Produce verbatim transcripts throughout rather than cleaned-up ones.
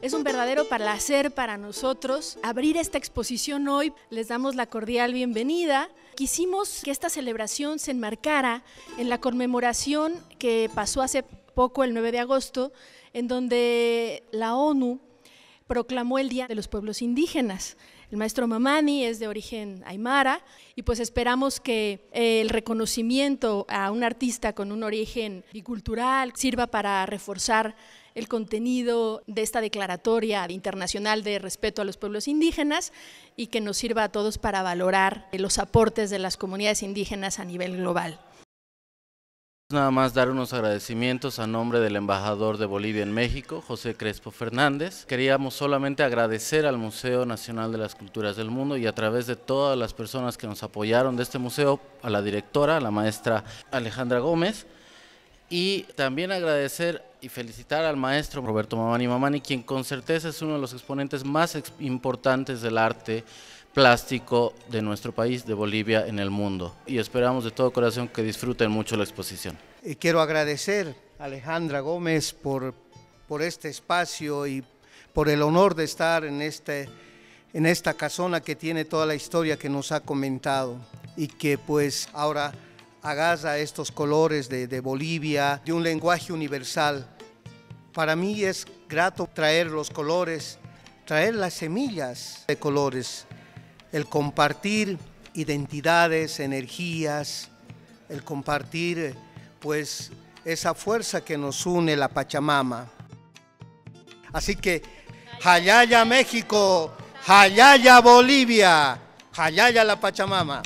Es un verdadero placer para nosotros abrir esta exposición hoy. Les damos la cordial bienvenida. Quisimos que esta celebración se enmarcara en la conmemoración que pasó hace poco, el nueve de agosto, en donde la ONU proclamó el Día de los Pueblos Indígenas. El maestro Mamani es de origen aymara y pues esperamos que el reconocimiento a un artista con un origen bicultural sirva para reforzar el contenido de esta declaratoria internacional de respeto a los pueblos indígenas y que nos sirva a todos para valorar los aportes de las comunidades indígenas a nivel global. Nada más dar unos agradecimientos a nombre del embajador de Bolivia en México, José Crespo Fernández. Queríamos solamente agradecer al Museo Nacional de las Culturas del Mundo y a través de todas las personas que nos apoyaron de este museo, a la directora, a la maestra Alejandra Gómez, y también agradecer y felicitar al maestro Roberto Mamani Mamani, quien con certeza es uno de los exponentes más importantes del arte plástico de nuestro país, de Bolivia, en el mundo. Y esperamos de todo corazón que disfruten mucho la exposición. Y quiero agradecer a Alejandra Gómez por, por este espacio y por el honor de estar en, este, en esta casona que tiene toda la historia que nos ha comentado y que pues ahora agaza estos colores de, de Bolivia, de un lenguaje universal. Para mí es grato traer los colores, traer las semillas de colores, el compartir identidades, energías, el compartir pues esa fuerza que nos une la Pachamama. Así que Jayaya México, Jayaya Bolivia, Jayaya la Pachamama.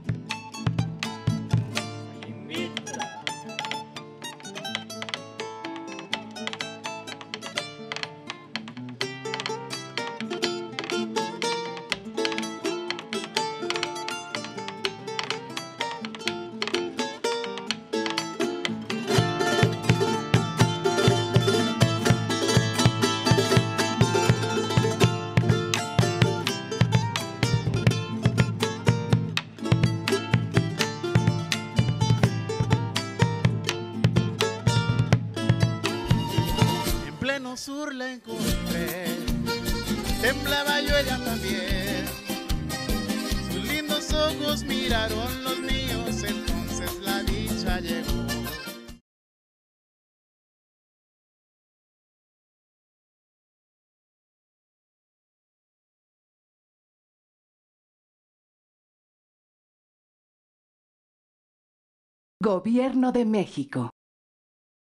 Sur la encontré, temblaba yo ella también, sus lindos ojos miraron los míos, entonces la dicha llegó. Gobierno de México.